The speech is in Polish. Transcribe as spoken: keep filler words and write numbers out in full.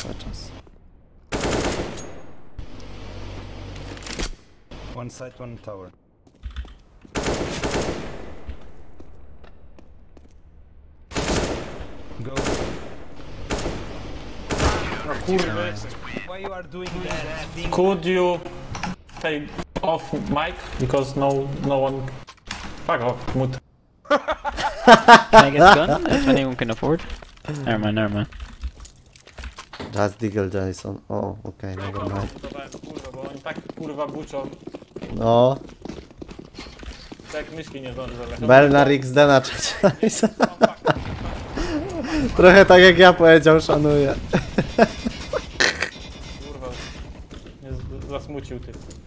cały czas. One side, one tower. Go. No kurwy. Why you are doing that? Could you take off mic? Because no no one... Fuck off, mute. Can I get gun if anyone can afford? Never mind, never mind. Just Deagle Jason. O, okej, okay, never mind. Kurwa, bo oni tak kurwa buczą. No. Tak myszki nie zdąży zalecieć. Bernard X D na czacie. Trochę tak jak ja powiedział, szanuję. Kurwa, mnie zasmucił ty.